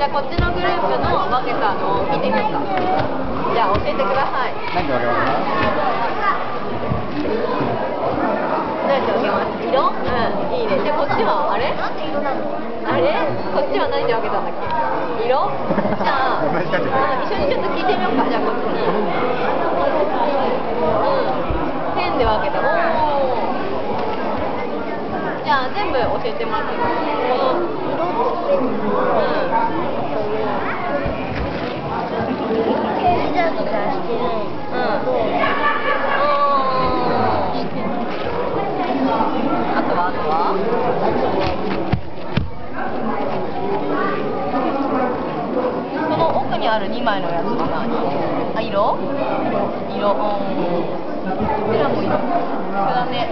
ゃあこっちのグループの分けたのを聞いてみようか。じゃあ教えてください。 何で分けますか？ どうやって分けます？色？うん、いいね。で、こっちはあれ？なんで色なの？あれ？こっちは何で分けたんだっけ？色？じゃあ、一緒にちょっと聞いてみようか。じゃあこっちに。ペンで分けた。じゃあ全部教えてもらっていいですか？この色とペン。ギザギザしてる。あとは？この奥にある2枚のやつは何？あ、色？色。こちらも色。これだね。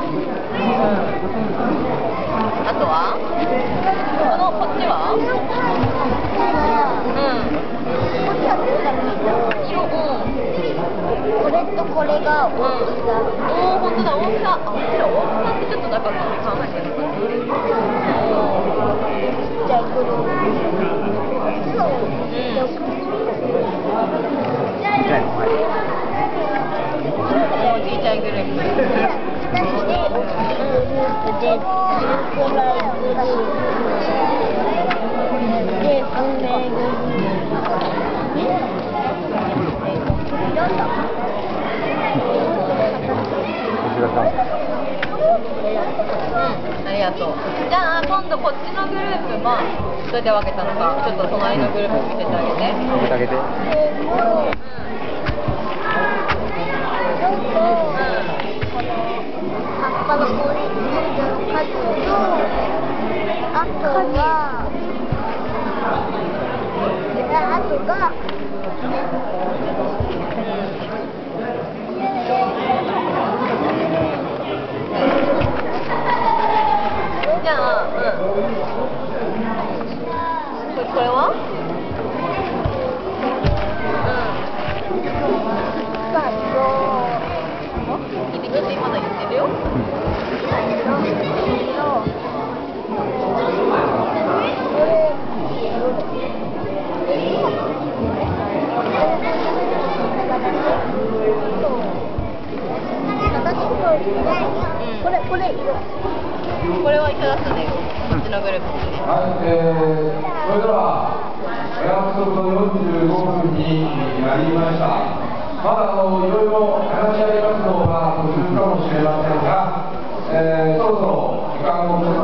あとは？こっちは？こっちはどうだろう？色。これとこれが大きさ。本当だ、大きさ。大きさってちょっとだから考えてなかった。ちっちゃいグループ。ちっちゃいグループ。2つで大きいグループで10個ぐらいグループで運命グループ。ありがとう。じゃあ今度こっちのグループもどうやって分けたのかちょっと隣のグループ見せてあげて。 見せてあげて。 葉っぱの数とあとがじゃあ、これは？まだ言ってるよ。これ色。これは一緒だったね。こっちのグループ。 はい、それでは約束の45分になりました。まだいろいろ話し合い活動が途中かもしれませんが、そろそろ時間を